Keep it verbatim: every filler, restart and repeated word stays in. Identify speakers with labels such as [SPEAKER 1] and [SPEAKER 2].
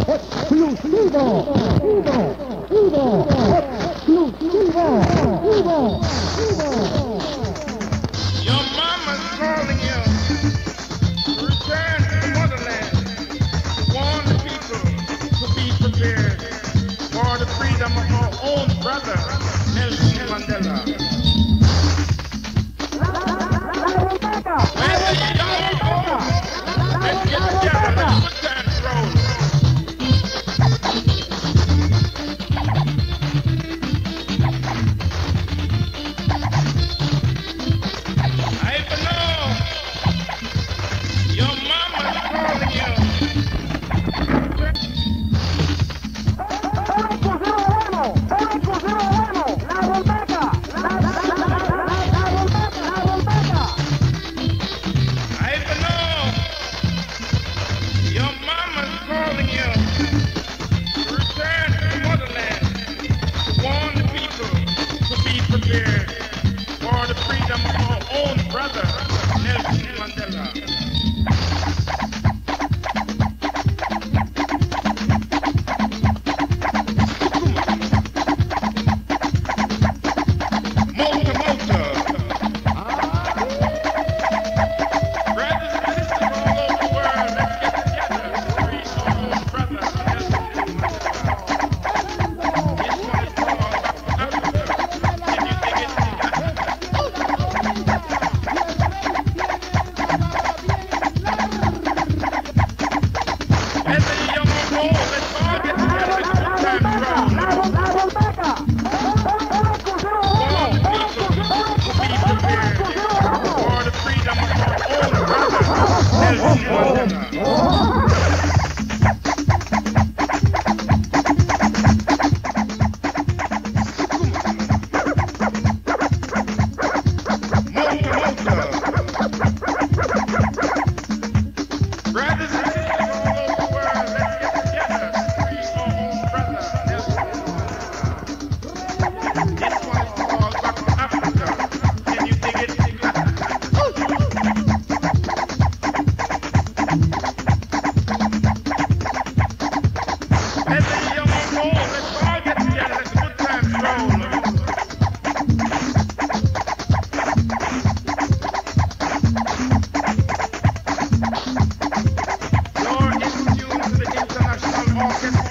[SPEAKER 1] exclusivo, exclusivo, exclusivo, exclusivo.
[SPEAKER 2] Your mama's calling you to return to the motherland, to warn the people to be prepared for the freedom of our own brother, Nelson Mandela. Wherever you don't go, let's get together, let's put that roll. I know your mama's calling you. I know your mama's calling you to return to the motherland, to warn the people to be prepared for the freedom of our own brother, Nelson Mandela. Motor, motor. Brothers and sisters all over the world, let's get together to free our own brother, Nelson Mandela. This one is called Africa. Can you dig it? Whether you're young or old, let's all get together. It's a good time to roll. All the people to be prepared for the freedom of our own brother, Nelson Mandela. Motor, motor. Brothers and sisters all over the world, let's get together to free our own brother, Nelson Mandela. This one is called Back to Africa. Can you dig it? Whether you're young or old, let's all get together. It's a good time to roll. You're in tune to the International Orchestra.